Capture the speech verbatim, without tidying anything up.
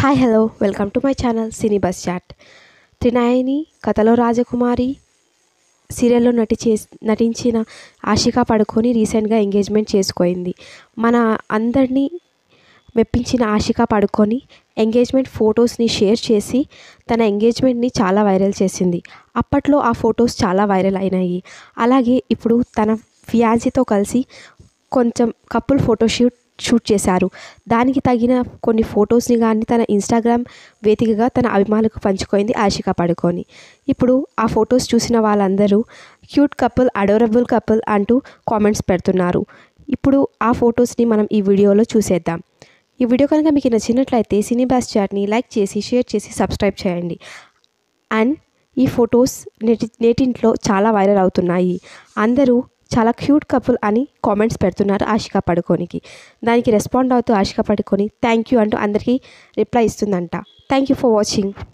Hi hello welcome to my channel cine bus chat. Trinayani కథలో రాజకుమారి సీరియల్లో నటి చే నటించిన ఆషికా పడుకొని రీసెంట్గా ఎంగేజ్మెంట్ చేసుకోయింది. మన అందరినీ మెప్పించిన ఆషికా పడుకొని ఎంగేజ్మెంట్ ఫొటోస్ని షేర్ చేసి తన ఎంగేజ్మెంట్ని చాలా వైరల్ చేసింది. అప్పట్లో ఆ ఫొటోస్ చాలా వైరల్ అయినాయి. అలాగే ఇప్పుడు తన ఫియాన్సీతో కలిసి కొంచెం కపుల్ ఫోటోషూట్ షూట్ చేశారు. దానికి తగిన కొన్ని ఫొటోస్ని కానీ తన ఇన్స్టాగ్రామ్ వేదికగా తన అభిమానులకు పంచుకోయింది ఆషికా పడుకొని. ఇప్పుడు ఆ ఫొటోస్ చూసిన వాళ్ళందరూ క్యూట్ కపుల్, అడోరబుల్ కపుల్ అంటూ కామెంట్స్ పెడుతున్నారు. ఇప్పుడు ఆ ఫొటోస్ని మనం ఈ వీడియోలో చూసేద్దాం. ఈ వీడియో కనుక మీకు నచ్చినట్లయితే సినీ బస్ చాట్ని లైక్ చేసి షేర్ చేసి సబ్స్క్రైబ్ చేయండి. అండ్ ఈ ఫొటోస్ నేటి నేటింట్లో చాలా వైరల్ అవుతున్నాయి. అందరూ చాలా క్యూట్ కపుల్ అని కామెంట్స్ పెడుతున్నారు ఆషికా పడుకోనికి. దానికి రెస్పాండ్ అవుతూ ఆషికా పడుకొని థ్యాంక్ యూ అంటూ అందరికీ రిప్లై ఇస్తుందంట. Thank you for watching.